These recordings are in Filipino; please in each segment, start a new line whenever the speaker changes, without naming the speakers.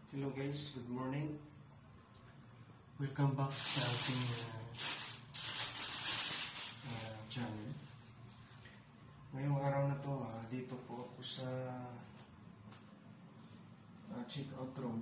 Hello guys, good morning. Welcome back sa ating channel. Ngayong araw na to, dito po ako sa check-out room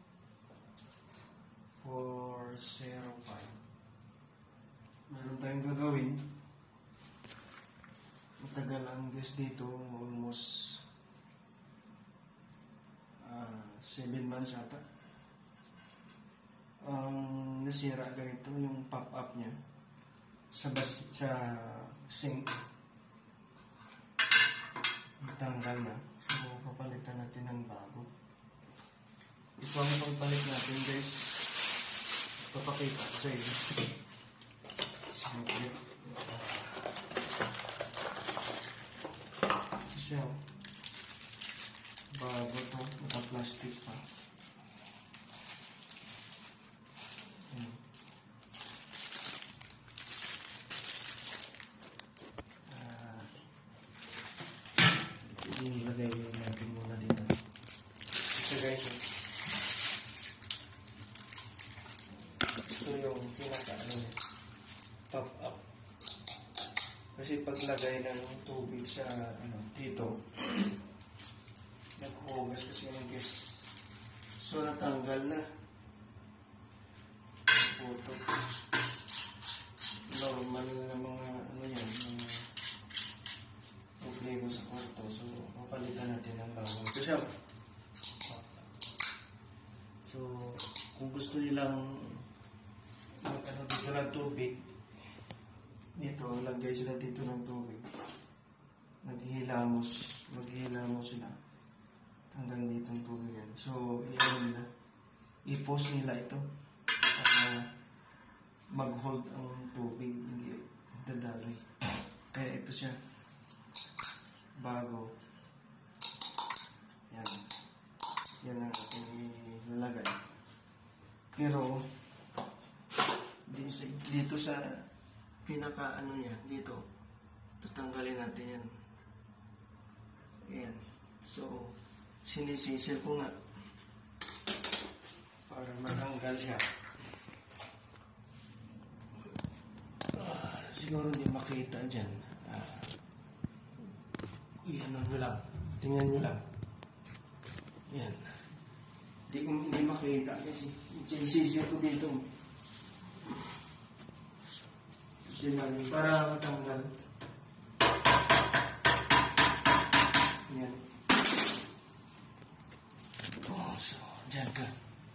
405. Meron tayong gagawin. Matagal ang guest dito, almost 7 months ata. Ang nasira ganito yung pop-up niya sa sink. Natanggal na. So, papalitan natin ng bago. Ito ang pagpalit natin guys. Papakita ko sa inyo. Simple. Siya. Bago to. Naka-plastic pa. Ilagay natin muna dito. So guys, ito yung top up. Kasi paglagay ng tubig sa dito, naghuhugas kasi yung gas. So natanggal na. Puto. Normal na mga yan, mga problema sa kwarto. So papalitan natin ang bago. Ito siya. So kung gusto nilang dito ng tubig, dito lagay sila dito ng tubig. Maghihilamos sila hanggang dito ang tubig yan. So i-post nila ito para mag-hold ang tubig, hindi dadaloy. Kaya ito siya bago. Yan ang ating nilagay. Pero dito sa pinaka niya, dito tatanggalin natin yan. Ayan. So sinisisil ko nga para matanggal siya. Siguro hindi makita dyan. Ano nyo lang. Tingnan nyo lang. Yan. Hindi makita kasi sinisisil ko dito. Para matanggal. Yan. So, dyan ka.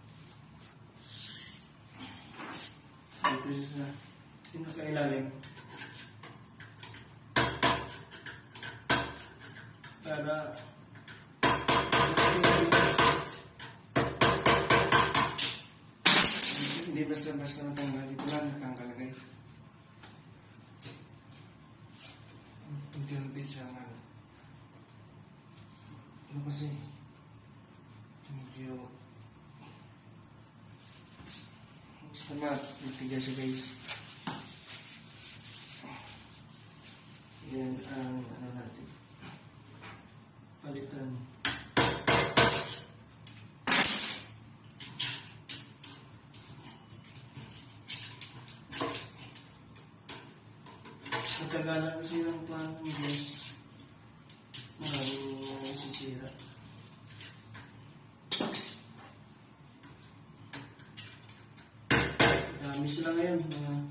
Ito siya sa pinakailalim. Para hindi basta-basta natanggal. Ito lang natanggal guys. Unti-unti siya ano kasi medyo gusto matigas siya guys. Yan ang natin palitan. Matagalan kasi ng plano ng gas. Maraming nasisira. Dami sila ngayon.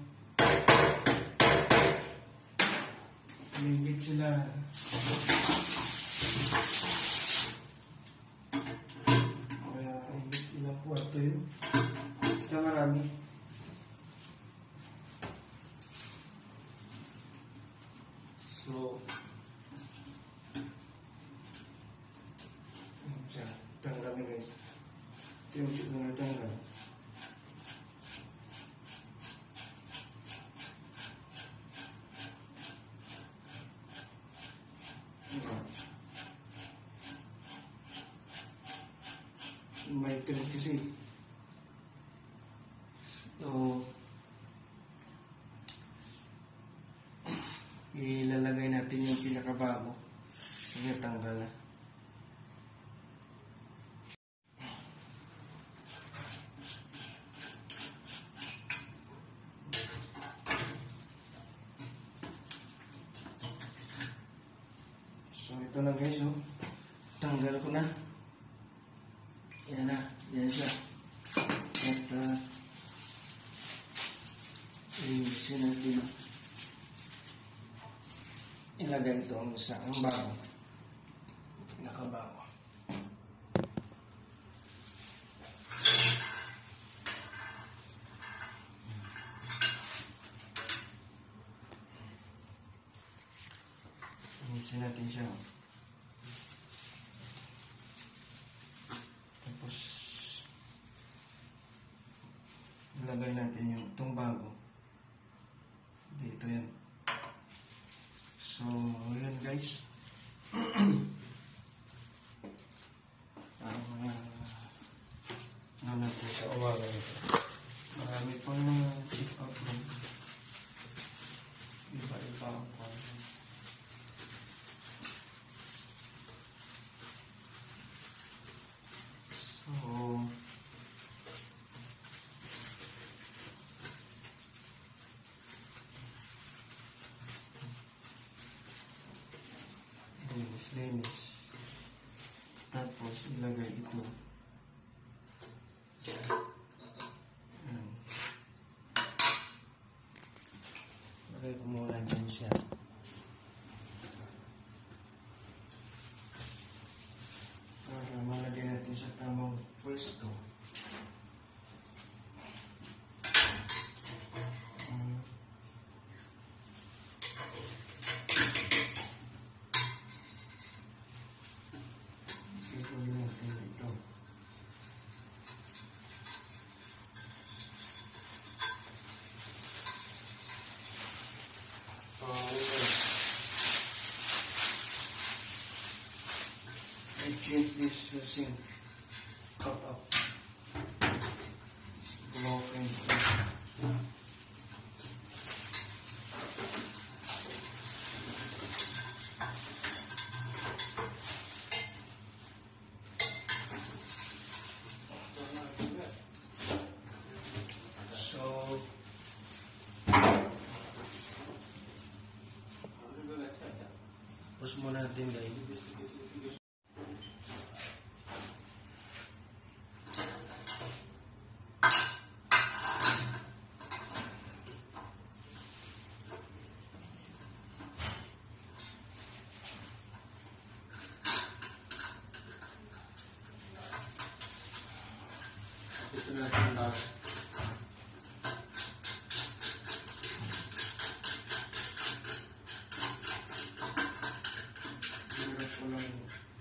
Lumigit sila. Kaya ilang kwarto yun. Basta marami. So, tanggal na guys. Ito yung chip na natanggal. May thread kasi. So, ilalagay natin yung pinakabago. Yung natanggal na. ito na guys, oh. Tanggal ko na. Yan na. Yan siya. At linisin natin. Ilagay ito ang bago. Pinakabago. Linisin natin siya. Tapos ilagay natin yung itong bago. Dito yan. So, yan guys. Ano natin sa uwagan ito. Marami pang check out room. Iba-iba ang kwarto. So, linis. Tapos, ilagay ito. Lagay ko muna dyan siya. Para malagay natin sa tamang pwesto. I change this sink cut up. It's broken. So push muna natin guys. Ito na natin lahat. Hirap ko lang.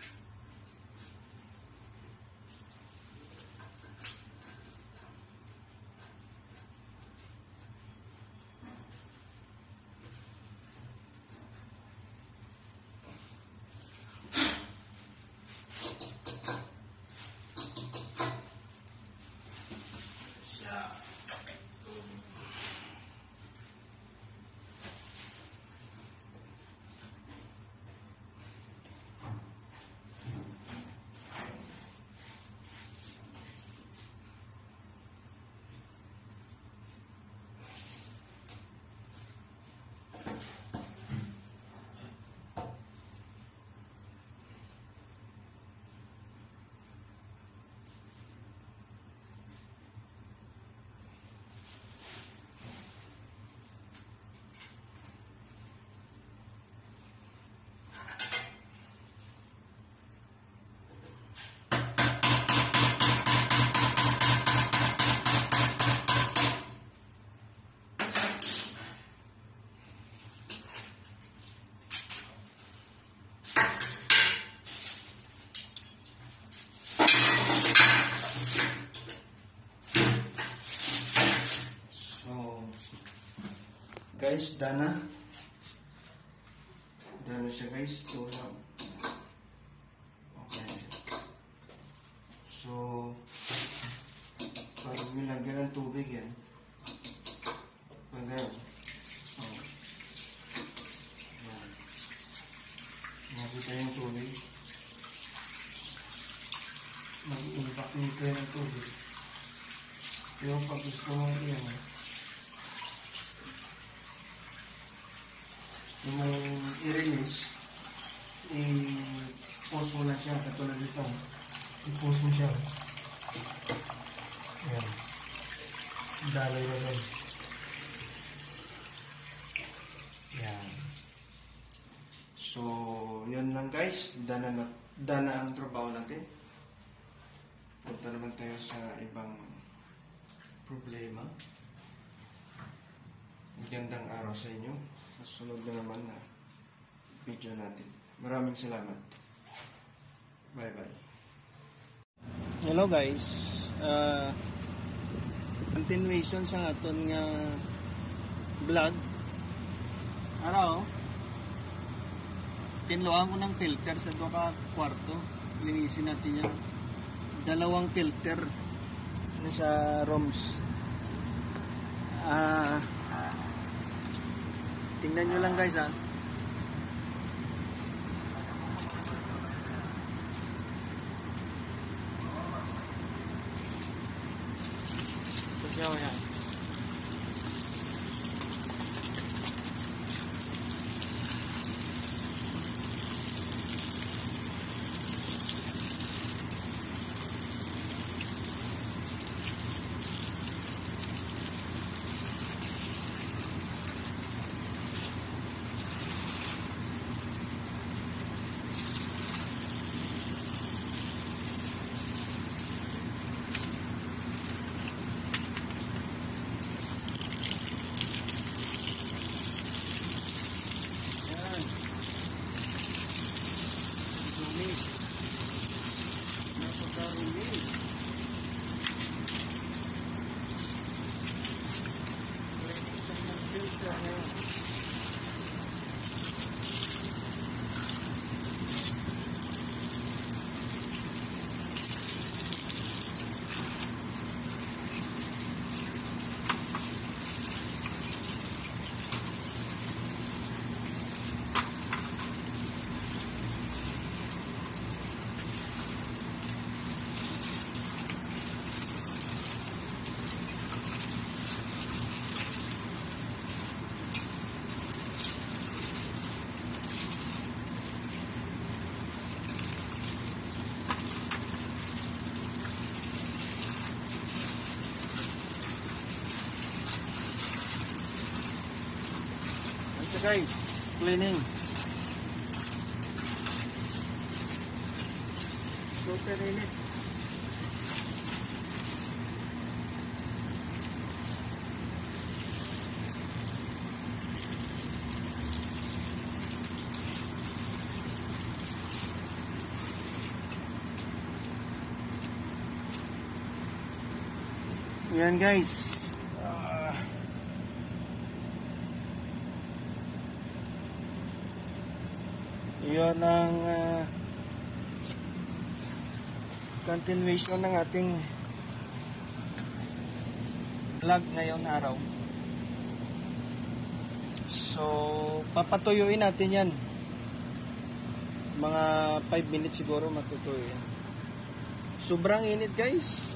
Guys, dana siya guys. So, okay. So, pag nilagyan ng tubig yan, pag nakita yung tubig, mag-impact nito yung tubig. Pero pag gusto mong yung i-release, i-post mo lang siya katulad nito. I-post mo siya. Ayan. Daloy na doon. Ayan. So, yun lang guys. Dana ang trabaho natin. Punta naman tayo sa ibang problema. Magandang araw sa inyo. Susunod na naman na video natin. Maraming salamat. Bye-bye. Hello guys. Continuation sa aton nga vlog. Araw. Tinluan ko ng filter sa doon ka kwarto. Linisin natin yan. 2 filter sa rooms. Tingnan nyo lang guys ha. Pagyaw yan. So guys, cleaning. Super init. Yan guys. Yun ang continuation ng ating vlog ngayon araw. So, papatuyuin natin yan. Mga 5 minutes siguro matutuyo yan. Sobrang init guys.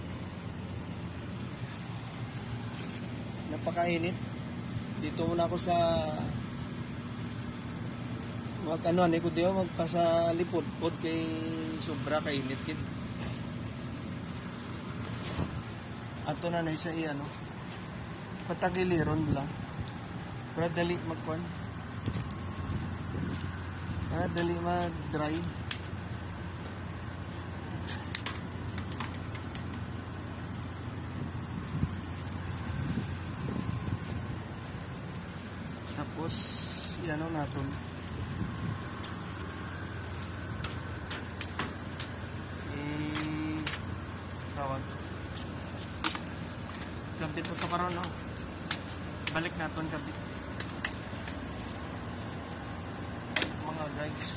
Napakainit. Dito muna ako sa ano ko diyo magpasa lipod-pod kay sobra kainit kid. Ato na sa ano. Patagiliron lang. Para dali magkuan. Para dali mag-dry. Tapos ano natin. Kabit ito karon no. Balik naton kabit. Mga guys.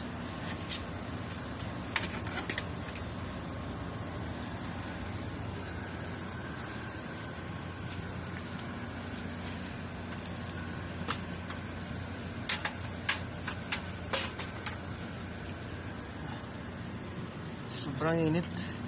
Sobrang init.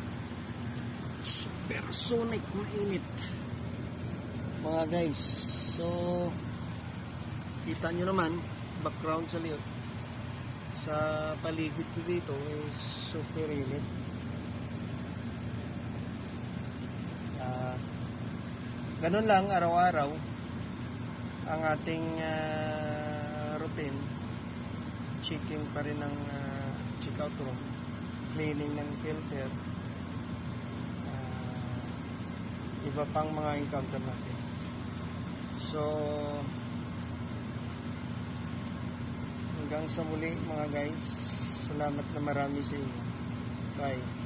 Supersonic mainit. Mga guys, so kita nyo naman background sa sa paligid ko dito is super init. Ganun lang araw-araw ang ating routine. Checking pa rin ng check-out room, cleaning ng filter, iba pang mga encounter natin. So hanggang sa muli mga guys, salamat na marami sa inyo. Bye.